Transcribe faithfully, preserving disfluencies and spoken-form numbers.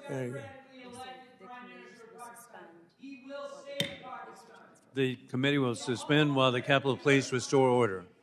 There you go. The committee will suspend while the Capitol Police restore order.